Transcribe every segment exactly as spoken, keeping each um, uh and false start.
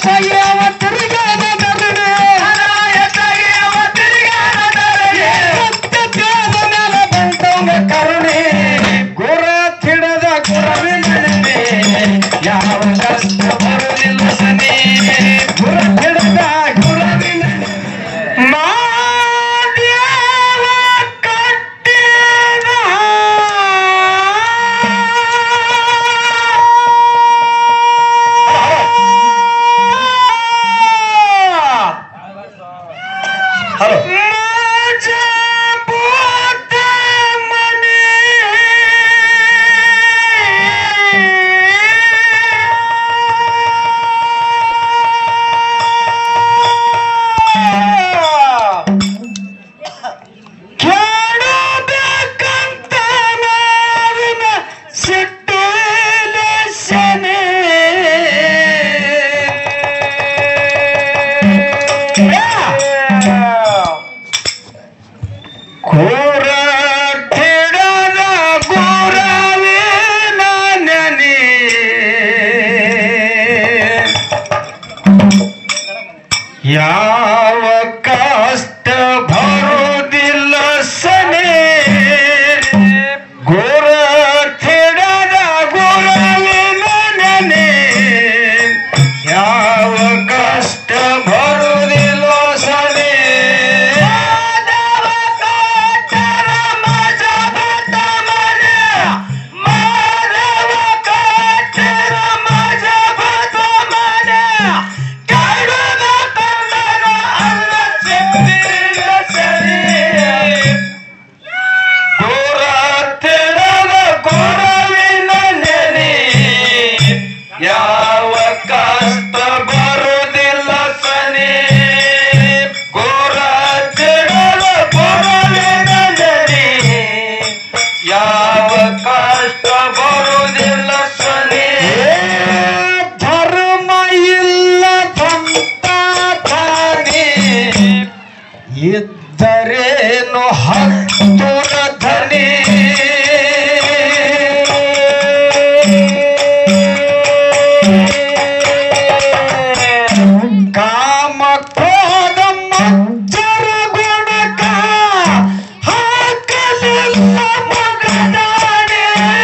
ಇದ್ದರೇನು ಹತ್ತುರ ಧನಿ ಕಾಮ ಕ್ರೋಧ ಮಜ್ಜರ ಗುಣಕ ಹಾಕಲಿಲ್ಲ ಮಗನಾಡೆ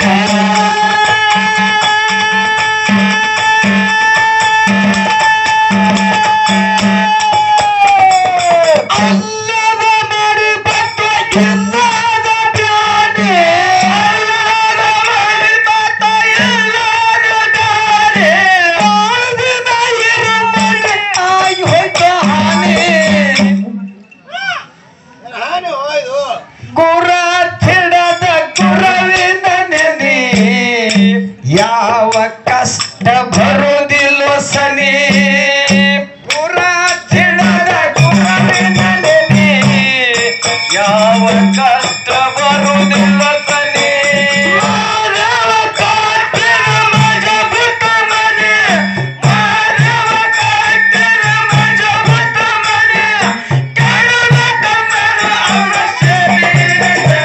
ಯಾವ ಕಷ್ಟ ಬರುವುದಿಲ್ಲ ಸನಿ ಪುರ ತಿಳಿದ ಗುರುವಿನ ನೆನೆ ಯಾವ ಕಷ್ಟ ಬರುವುದಿಲ್ಲ ಸನಿ ಮಾನವ ಕಾಟರ ಮಜ ಬಿಟ್ಟ ಮನೆ ಮಾನವ ಕಾಟರ ಮಜ ಬಿಟ್ಟ ಮನೆ ಕರುಣ ಕಮ್ಮನ ಅವರ ಶರೀರ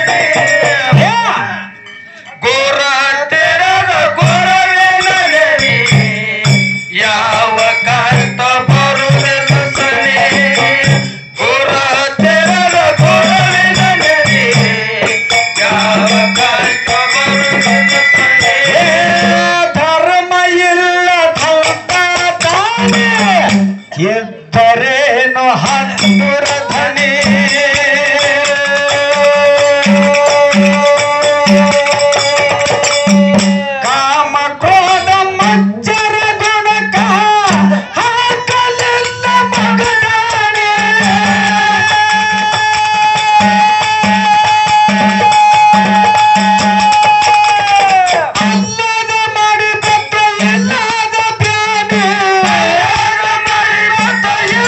ಗೋರ ಯಾವ ಕಷ್ಟ ಬರುವುದಿಲ್ಲ ಸನಿ ಗುರ ತೆರದ ಗುರುವಿನ ನೆನೆ ಯಾವ ಕಷ್ಟ ಬರುವುದಿಲ್ಲ ಸನಿ ಧರ್ಮ ಇಲ್ಲ ತಾನೆ ಎದ್ದರೇನು ಹತ್ತುರ ಧನಿ ಕಾಮ ಕ್ರೋಧ ಮಜ್ಜರ ಗುಣಕ ಹಾಕಲಿಲ್ಲ ಮಗನಾಡೆ ಅಲ್ಲದ ಮಾಡಿ ಬತ್ತ ಎಲ್ಲದ ಬ್ಯಾನೆ ಮಾಡಿ ಬತ್ತ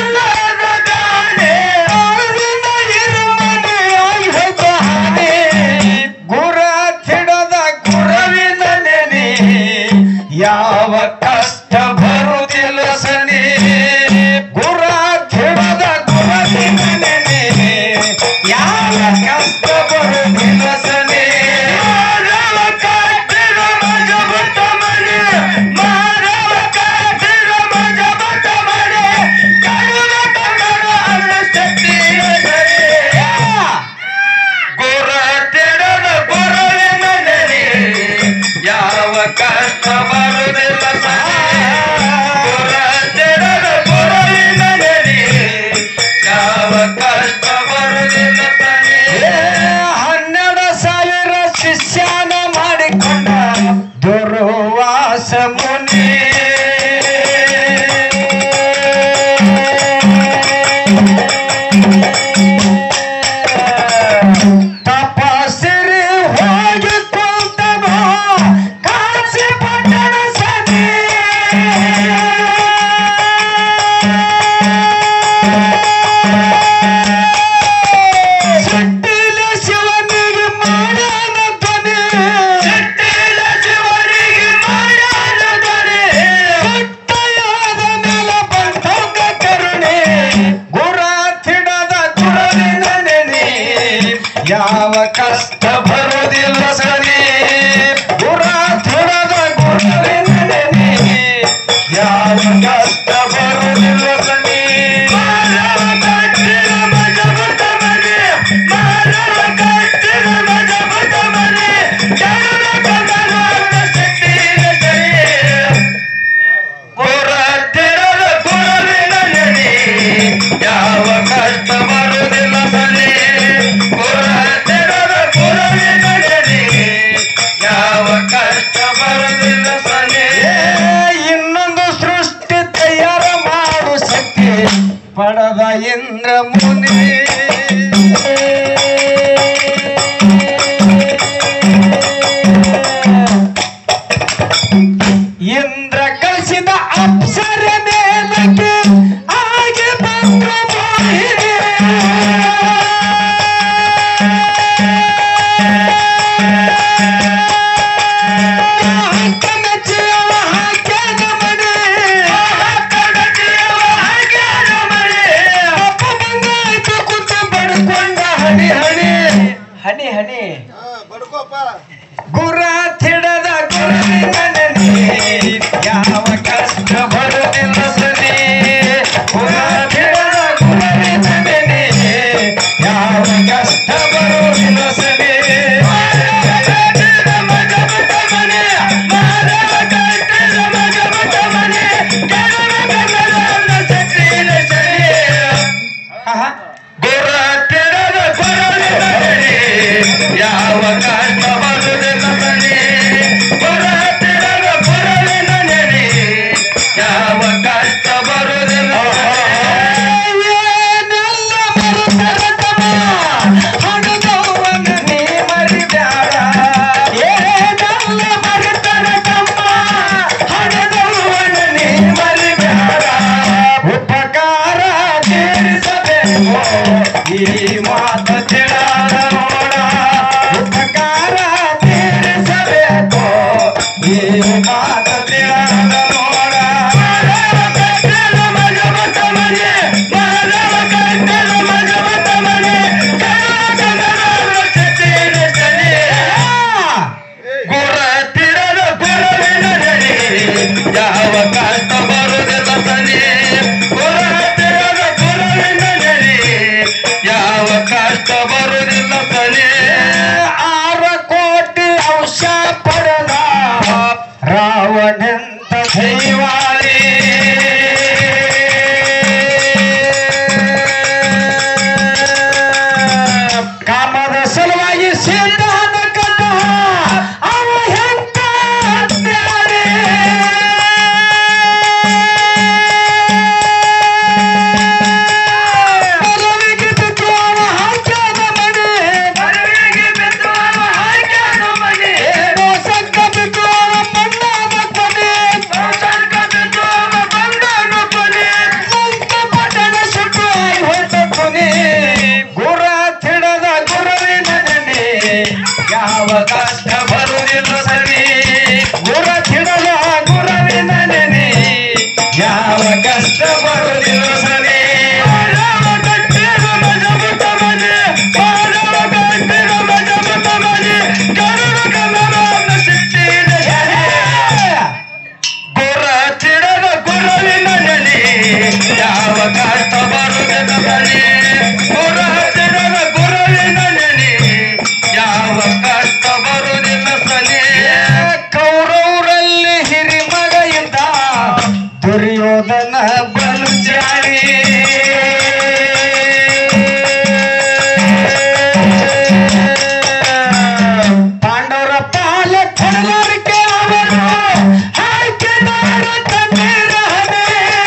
ಕಷ್ಟ ಬರುವುದಿಲ್ಲ ಸರಿ ಗುರ ತಿಳದ ಗುರುವಿನ ನೆನೆ ಯಾವ ಕಷ್ಟ ಬರುವುದಿಲ್ಲ ಸರಿ ಮಾನವ ಕಟ್ಟಿದ ಮಜಬುತ ಮನೆ ಮಾನವ ಕಟ್ಟಿದ ಮಜಬುತ ಮನೆ ಕರುಣ ಕಮಲದ ಶಕ್ತಿಯ ಸರಿ ಗುರ ತಿಳದ ಗುರುವಿನ ನೆನೆ ಯಾವ ಕಷ್ಟ ಬರುವುದಿಲ್ಲ ಸರಿ ಗುರ ತಿಳದ ಗುರುವಿನ ನೆನೆ ಯಾವ ಕಷ್ಟ ಬರುವುದಿಲ್ಲ ಸರಿ ಇನ್ನೊಂದು ಸೃಷ್ಟಿ ತಯಾರ ಮಾಡು ಶಕ್ತಿ ಪಡೆದ ಇಂದ್ರ ಮುನಿ ಇಂದ್ರ ಕಳಿಸಿದ ಅಪ್ಸರ ಮೇಲಕ್ಕೆ ಹಾಗೆ ಬಂದ್ರ ಮೋಹಿನಿ ಹಕ್ಕನ ಜೀವ ಹಾಕ್ಯಾನ ಮನೆ ಹಕ್ಕನ ಜೀವ ಹಾಕ್ಯಾನ ಮನೆ ಅಪ್ಪ ಬಂದಾಯ್ತು ಕೂತು ಬಡ್ಕೊಂಡ ಹಣಿ ಹಣಿ ಹಣಿ ಹಣಿ ಗುರ ತಿಡದ ಗುರುವಿನ ನೆನೆ ಯಾವ ಕಷ್ಟ ಬರುವುದಿಲ್ಲ ಸರಿ ಗುರ ತಿಡದ ಗುರುವಿನ ನೆನೆ ಯಾವ ಕಷ್ಟ ಬರುವುದಿಲ್ಲ ಸರಿ ಮಾನವ ಕಟ್ಟಿದ ಮಜಬುತ ಮನೆ ಮಾನವ ಕಟ್ಟಿದ ಮಜಬುತ ಮನೆ ಕರುಣ ಕಮಲದ ಶಕ್ತಿಯ ಸರಿ ಗುರ ತಿಡದ ಗುರುವಿನ ನೆನೆ ಯಾವ ಕಷ್ಟ ಬರುವುದಿಲ್ಲ ಸರಿ ಗುರ ತಿಡದ ಗುರುವಿನ ನೆನೆ ಯಾವ ಕಷ್ಟ ಬರುವುದಿಲ್ಲ ಏನೆಲ್ಲ ಮರುತರತಮ ಹಣದವನ್ನ ನೀ ಮರಿಬ್ಯಾಡ ಏನೆಲ್ಲ ಮರುತರತಮ್ಮ ಹಣದವನ್ನ ನೀ ಮರಿಬ್ಯಾಡ ಉಪಕಾರ ತೀರಿಸಬೇಕು ಈ ಮಾತು ತಿಳಿದ ನೋಡ ಉಪಕಾರ ತೀರಿಸಬೇಕು ಈ ಮಾತು ತಿಳಿದ ನೋಡ ಮಾನವ ಕಟ್ಟಿದ ಮಜಬುತ ಮನೆ ಮಾನವ ಕಟ್ಟಿದ ಮಜಬುತ ಮನೆ ಕರುಣ ಕಮಲದ ಶಕ್ತಿಯ ಸರಿ ಗುರ ತಿರದ ಗುರುವಿನ ನೆನೆ ಯಾವ ಕಷ್ಟ ಬರುವುದಿಲ್ಲ ಸರಿ ಗುರ ತಿರದ ಗುರುವಿನ ನೆನೆ ಯಾವ ಕಷ್ಟ ಬರುವುದಿಲ್ಲ ಸರಿ ಆರ ಕೋಟಿ ಅಂಶ ಪಡೆದ ರಾವಣಂತ ದೈವಾಳಿ ಕಾಮದ ಸಲುವಾಗಿ ಸೀತಾನ ಕಂಡ ಅವ ಹೆಂತ ಅತ್ಯಾರೆ ಬಲವಿಗೆ ಬಿದ್ದು ಅವ ಹಾಕ್ಯಾನ ಮನೆ ಬಲವಿಗೆ ಬಿದ್ದು ಅವ ಹಾಕ್ಯಾನ ಮನೆ ರೋಸಕ್ಕ ಬಿದ್ದು ಅವ ಬಂದಾನ ಕೊನೆ ರೋಸಕ್ಕ ಬಿದ್ದು ಅವ ಬಂದಾನ ಕೊನೆ ಲಂಕ ಪಟ್ಟಣ ಸುಟ್ಟು ಆಗಿ ಹೋದ ಕೊನೆ ಗುರ ತಿಡದ ಗುರುವಿನ ನೆನೆ ಯಾವ ಕಷ್ಟ ಬರುವುದಿಲ್ಲ ಸರಿ ಗುರ ತಿಡದ ಗುರುವಿನ ನೆನೆ ಯಾವ ಕಷ್ಟ ಬರುವುದಿಲ್ಲ ಸರಿ ಮಾನವ ಕಟ್ಟಿದ ಮಜಬುತ ಮನೆ ಮಾನವ ಕಟ್ಟಿದ ಮಜಬುತ ಮನೆ ಕರುಣ ಕಮಲದ ಶಕ್ತಿಯ ಸರಿ ಗುರ ತಿಡದ ಗುರುವಿನ ನೆನೆ ಯಾವ ಕಷ್ಟ ಬರುವುದಿಲ್ಲ ಸರಿ ಗುರ ತಿಡದ ಗುರುವಿನ ನೆನೆ ಯಾವ ಕಷ್ಟ ಬರುವುದಿಲ್ಲ ಸರಿ ಕೌರವರಲ್ಲಿ ಹಿರಿಮಗ ಇದ್ದ ದುರ್ಯೋಧನ ಬಲು ಜಾರಿ ಪಾಂಡವರ ಪಾಲ ಕೊಡಲಾರಿಕೆ ಅವರು ಹಾಕಿದಾರ ತಣ್ಣೀರ ಹಣೆ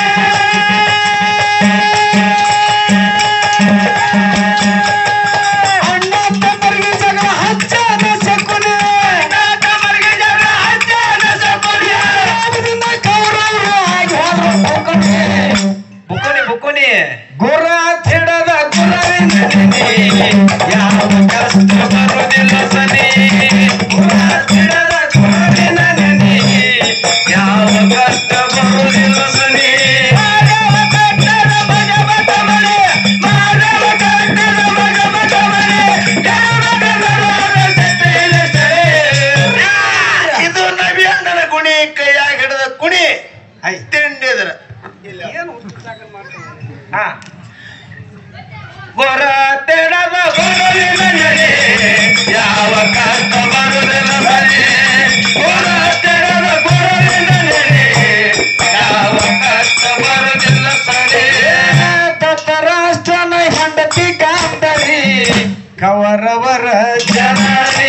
ಅಣ್ಣ ತಮ್ಮರಿಗೆ ಜಗಳ ಹಚ್ಚಾದ ಶಕುನಿ ಅಣ್ಣ ತಮ್ಮರಿಗೆ ಜಗಳ ಹಚ್ಚಾದ ಶಕುನಿ ರಾಮದಿಂದ ಕೌರವರು ಆಗಿ ಹೋದ್ರು ಬುಕ್ಕುನಿ ಬುಕ್ಕುನಿ ಬುಕ್ಕುನಿ ಗುರ ತಿಡದ ಗುರುವಿನ ನೆನೆ ಯಾವ ಕಷ್ಟ ಬರುವುದಿಲ್ಲ ಸರಿ ಗುರ ತಿಡದ ಗುರುವಿನ ನೆನೆ ಯಾವ ಕಷ್ಟ ಬರುವುದಿಲ್ಲ ಸರಿ ಮಾನವ ಕಟ್ಟಿದ ಮಜಬುತ ಮನೆ ಮಾನವ ಕಟ್ಟಿದ ಮಜಬುತ ಮನೆ ಕರುಣ ಕಮಲದ ತಿಂಡಿದ್ರ ಹಾ ಗೊರ ತೆಡದ ಗೊರವಿನ ನೆನೆ ಯಾವ ಕಷ್ಟ ಬರುವುದಿಲ್ಲ ಬಲೆ ಗೊರ ತೆಡದ ಗೊರವಿನ ನೆನೆ ಯಾವ ಕಷ್ಟ ಬರುವುದಿಲ್ಲ ಸಲೆ ದತ್ತರಾಷ್ಟ್ರನ ಹೆಂಡತಿ ಕಾಂತರಿ ಕವರವರ ಜನರೇ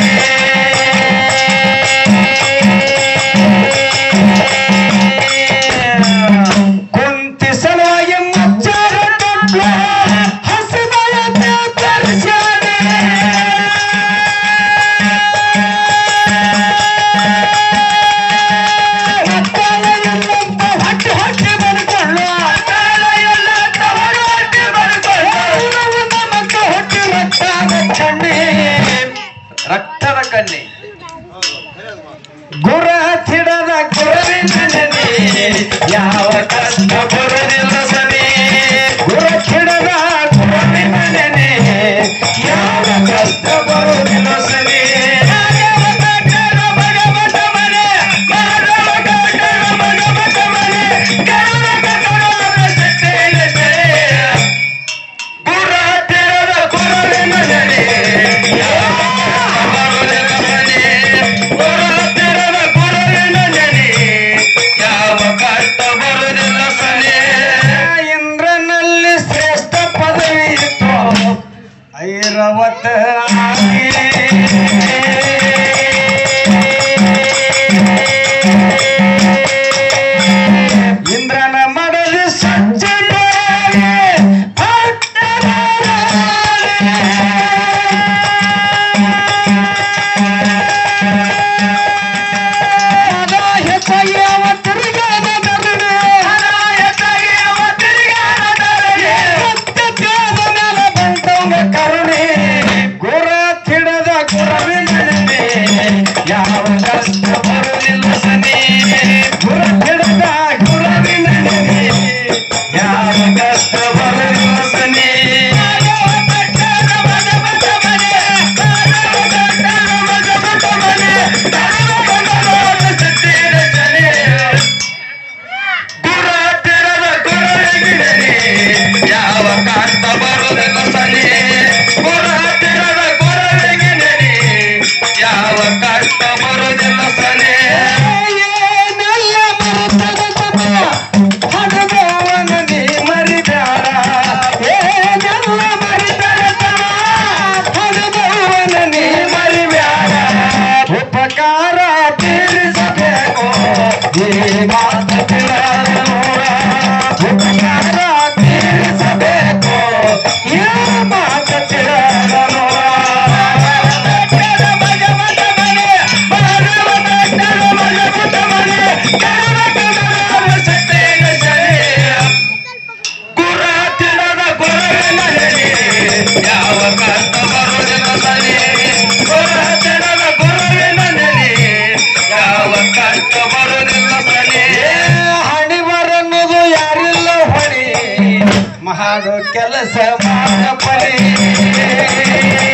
ರಕ್ತದ ಕನ್ನೆ ಗುರ ಹಿಡದ ಗುರವಿನ ನೆನೆ ಯಾವ ಕಷ್ಟ ಬರುವುದಿಲ್ಲ ಸರಿ ಗುರ ಹಿಡದ ಗುರವಿನ ನೆನೆ ಯಾವ ಕಷ್ಟ ಬರುವುದಿಲ್ಲ ಸರಿ ಐರವತ ಇಂದ್ರನ ಮಡಲಿ ಸಜ್ಜನ ಯಾವ ಕಷ್ಟ ಬರುವುದಿಲ್ಲ ಸನಿ ಗುರ ಹಿಡದ ಗುರವಿನ ನೆನೆ ಯಾವ ಕಷ್ಟ ಬರುವುದಿಲ್ಲ ಸನಿ ಗುರ ಹಿಡದ ಗುರವಿನ ನೆನೆ ಯಾವ ಕಷ್ಟ ಬರುವುದಿಲ್ಲ ಸನಿ ಗುರ ಹಿಡದ ಗುರವಿನ ನೆನೆ ಯಾವ ಕಷ್ಟ ಬರುವುದಿಲ್ಲ ಸನೆ ಹಣದವನ ನೀ ಮರಿಬೇಡ ಏನೆಲ್ಲ ಮರಿಬೇಡ ಹಣದವನ ನೀ ಮರಿಬೇಡ ಉಪಕಾರ ತೀರಿಸಬೇಕು ಈ ಮಾತು ತಿಳಿಯೋಣ ಉಪಕಾರ ತೀರಿಸಬೇಕು ಈ ಮಾತು ತಿಳಿಯೋಣ ಯಾವ ಕಷ್ಟ ಬರುವುದಿಲ್ಲ ಸರಿ ಗುರ ತೆಡದ ಗುರುವಿನ ನೆನೆ ಯಾವ ಕಷ್ಟ ಬರುವುದಿಲ್ಲ ಸರಿ ಹಣಿ ಬರನ್ನೋದು ಯಾರಿಲ್ಲ ಹೊಳಿ ಮಾಡೋ ಕೆಲಸ ಮಾಡ ಪರಿ